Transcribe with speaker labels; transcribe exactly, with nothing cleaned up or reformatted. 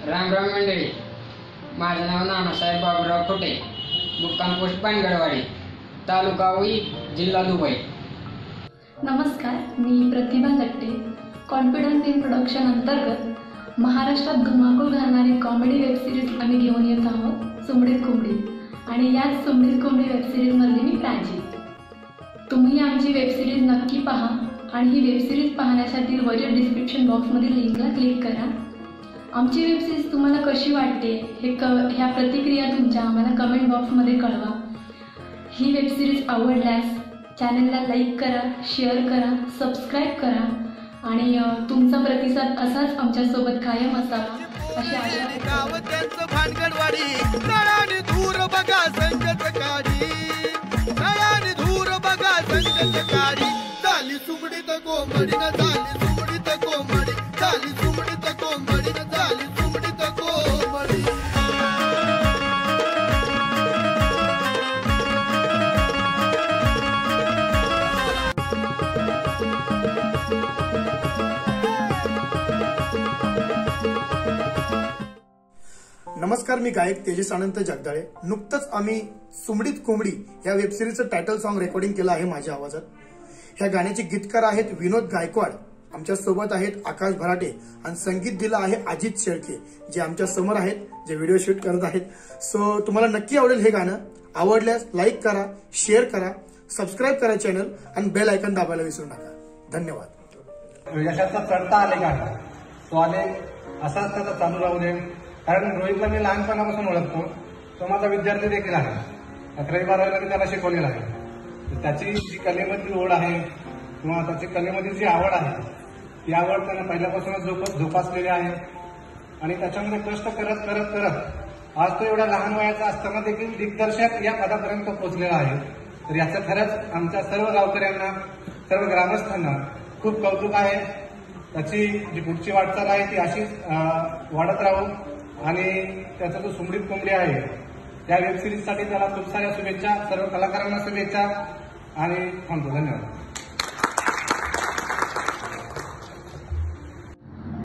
Speaker 1: राम राम मंडळी, माझं नाव नानासाहेब बाबूराव खोटे, मुक्काम पोस्ट पानगडवाडी, तालुका उई, जिल्हा दुबई.
Speaker 2: नमस्कार, मी प्रतिभा लट्टे. कॉन्फिडन्स इन प्रोडक्शन अंतर्गत महाराष्ट्रात धुमाकूळ घालणारी कॉमेडी वेबसिरीज आम्ही घेऊन येत आहोत, सुमडीत कोंबडी. आणि याच सुमडीत कोंबडी वेबसिरीजमधली मी प्राची. तुम्ही आमची वेबसिरीज नक्की पहा आणि ही वेबसिरीज पाहण्यासाठी वरील डिस्क्रिप्शन बॉक्समधील लिंकला क्लिक करा. आमची वेबसिरीज तुम्हाला कशी वाटते हे क ह्या प्रतिक्रिया तुमच्या आम्हाला कमेंट बॉक्समध्ये कळवा. ही वेबसिरीज आवडल्यास चॅनलला लाईक करा, शेअर करा, सबस्क्राईब करा आणि तुमचा प्रतिसाद असाच आमच्यासोबत कायम असावा अशी आशा.
Speaker 3: भानगडवाडी नळाने धूर बघा संकट काढी, नळाने धूर बघा संकट काढी. झाली सुमडीत कोंबडी न झाली सुमडीत कोंबडी, झाली सुमडीत कोंबडी न झाली सुमडीत कोंबडी.
Speaker 4: नमस्कार, मी गायक तेजस अनंत जगदाळे. नुकतंच आम्ही सुमडीत कोंबडी या वेबसिरीजचं टायटल सॉन्ग रेकॉर्डिंग केलं आहे माझ्या आवाजात. ह्या गाण्याचे गीतकार आहेत विनोद गायकवाड, आमच्या सोबत आहेत आकाश भराटे आणि संगीत दिलं आहे अजित शेळके, जे आमच्या समोर आहेत, जे व्हिडिओ शूट करत आहेत. सो तुम्हाला नक्की आवडेल हे गाणं. आवडल्यास लाईक करा, शेअर करा, सबस्क्राईब करा चॅनल आणि बेल आयकॉन दाबायला विसरू नका. धन्यवाद.
Speaker 5: यशाचा चढता आले गाणं तो आले असाच त्याचा चालू राहू दे. कारण रोहितला मी लहानपणापासून ओळखतो. तो माझा विद्यार्थी देखील आहे. अकरावी बारावीला मी त्याला शिकवलेला आहे. त्याची जी कलेमधली ओढ आहे किंवा त्याची कलेमधील जी आवड आहे ती आवड त्यानं पहिल्यापासूनच जोप जोपासलेली आहे. आणि त्याच्यामध्ये कष्ट करत करत करत आज तो एवढ्या लहान वयाचा असताना देखील दिग्दर्शक या पदापर्यंत पोहोचलेला आहे. तर याचं खरंच आमच्या सर्व गावकऱ्यांना, सर्व ग्रामस्थांना खूप कौतुक आहे. त्याची जी पुढची वाटचाल आहे ती अशीच वाढत राहू. आणि त्याचा जो सुमडीत कोंबडी आहे त्या वेबसिरीजसाठी त्याला खूप साऱ्या शुभेच्छा, सर्व कलाकारांना शुभेच्छा आणि थांबतो. धन्यवाद.